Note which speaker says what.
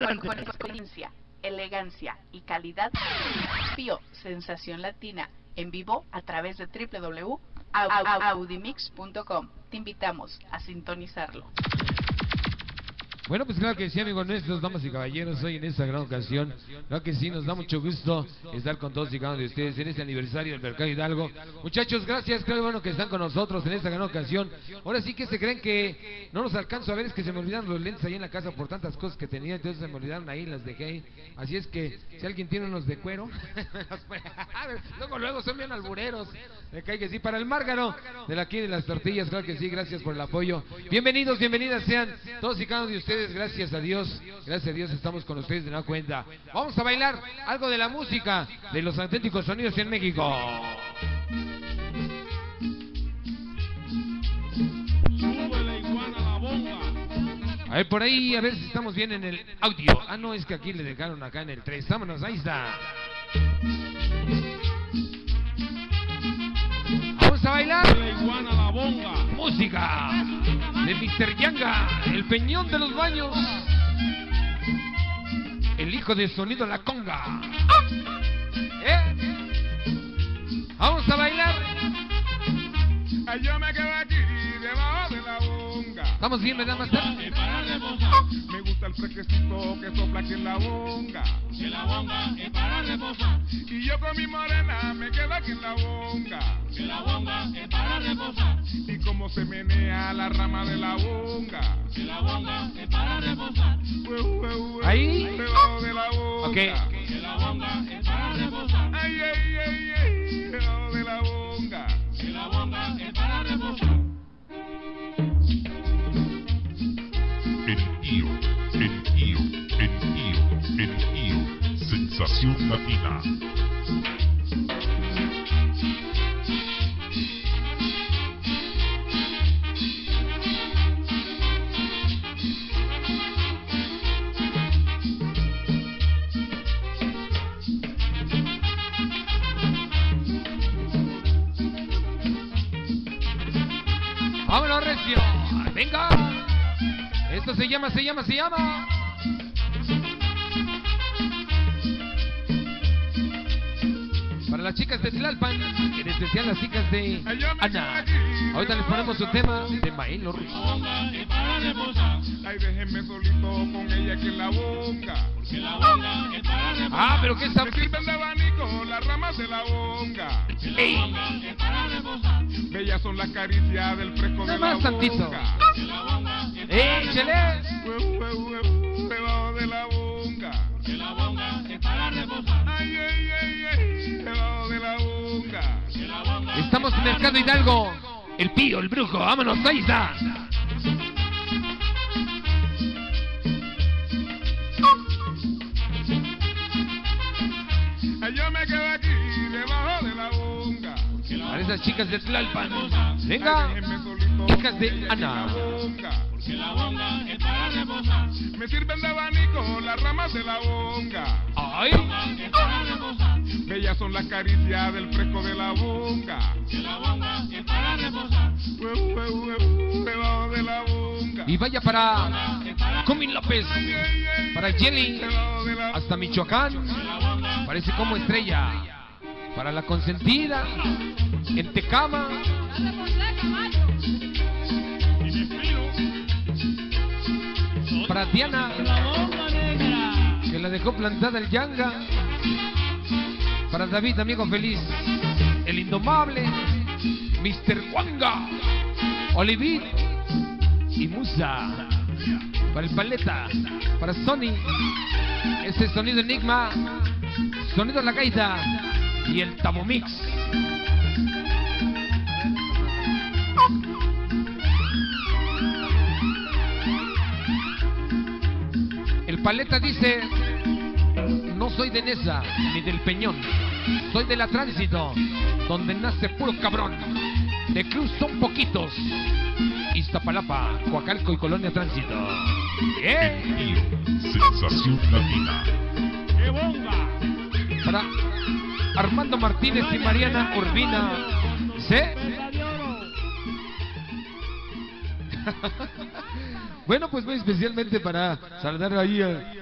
Speaker 1: con experiencia, elegancia y calidad. Pío, sensación latina, en vivo a través de www.audimix.com. Te invitamos a sintonizarlo.
Speaker 2: Bueno, pues claro que sí, amigos nuestros, damas y caballeros, hoy en esta gran ocasión, claro que sí, nos da mucho gusto estar con todos y cada uno de ustedes en este aniversario del Mercado Hidalgo. Muchachos, gracias, claro, bueno, que están con nosotros en esta gran ocasión. Ahora sí que se creen que no los alcanzo a ver, es que se me olvidaron los lentes ahí en la casa por tantas cosas que tenía, entonces se me olvidaron ahí, las dejé ahí. Así es que, si alguien tiene unos de cuero, luego son bien albureros, me cae que sí, para el Márgaro, de aquí de las tortillas, claro que sí, gracias por el apoyo. Bienvenidos, bienvenidas sean todos y cada uno de ustedes. Gracias a Dios estamos con ustedes de nueva cuenta. Vamos a bailar algo de la música de los auténticos sonidos en México.
Speaker 3: Sube la iguana la bomba.
Speaker 2: A ver por ahí, a ver si estamos bien en el audio. Ah, no, es que aquí le dejaron acá en el 3. Vámonos, ahí está. Vamos a bailar
Speaker 3: La iguana la bomba.
Speaker 2: música de Mr. Yanga, el Peñón de los Baños, el hijo de Sonido La Conga. Vamos a bailar.
Speaker 3: Yo me quedo aquí debajo de la bonga.
Speaker 2: Estamos bien, ¿verdad, Master?
Speaker 3: Me gusta el fresquecito que sopla aquí en la bonga. Que la bonga es para reposar. Y yo con mi morena me quedo aquí en la bonga. Que la bonga es para reposar. Y como se menea la rama de la bonga. Que la bonga es para reposar.
Speaker 2: Ahí.
Speaker 3: Debajo de la bonga.
Speaker 2: Ok.
Speaker 3: Que la bonga es para reposar. Ay, ay, ay, ay. Debajo de la bonga. Que la bonga es para reposar.
Speaker 4: El IO, sensación latina.
Speaker 2: Vámonos, recio. Venga. Esto se llama. Para las chicas de Tlalpan, en especial las chicas de Ana. Ahorita les ponemos su tema de Maelo Ruiz.
Speaker 3: Ay, déjenme solito con ella aquí en la bonga. Porque la bonga es para reposar.
Speaker 2: Ah, pero qué
Speaker 3: Me
Speaker 2: sabroso.
Speaker 3: sirven de abanico las ramas de la bonga.
Speaker 2: Ey,
Speaker 3: Bellas son las caricias del fresco de la
Speaker 2: más tantito.
Speaker 3: bonga.
Speaker 2: échale.
Speaker 3: Debajo de la bonga. Ay, ay, ay, ay. Debajo de la bonga.
Speaker 2: Estamos en Mercado Hidalgo. El Pío, el Brujo, vámonos, ahí está.
Speaker 3: Ay, yo me quedo aquí debajo de la bonga.
Speaker 2: Para esas chicas de Tlalpan.
Speaker 3: Ay,
Speaker 2: Venga,
Speaker 3: déjenme solito
Speaker 2: hijas
Speaker 3: con
Speaker 2: de
Speaker 3: ella aquí en
Speaker 2: Ana.
Speaker 3: la bonga. Me sirven de abanico las ramas de la bonga.
Speaker 2: Ay,
Speaker 3: Bellas son las caricias del fresco de la bonga. Debajo de la bonga.
Speaker 2: y vaya para Comín López,
Speaker 3: Ay, ay, ay,
Speaker 2: para Jelly,
Speaker 3: debajo de la
Speaker 2: hasta Michoacán. Parece como estrella. Para la consentida, en Tecama. Para Diana, que la dejó plantada el Yanga. Para David, amigo feliz, el indomable, Mr. Wanga, Olivit y Musa. Para el Paleta, para Sony, ese sonido Enigma, sonido La Gaita y el Tabomix. El Paleta dice: no soy de Nesa ni del Peñón, soy de la Tránsito, donde nace puro cabrón. De Cruz son poquitos. Iztapalapa, Coacalco y Colonia Tránsito.
Speaker 4: El IO, sensación latina.
Speaker 3: ¡Qué bomba!
Speaker 2: Para Armando Martínez y Mariana Urbina. ¿Sí? Bueno, pues muy especialmente para saludar ahí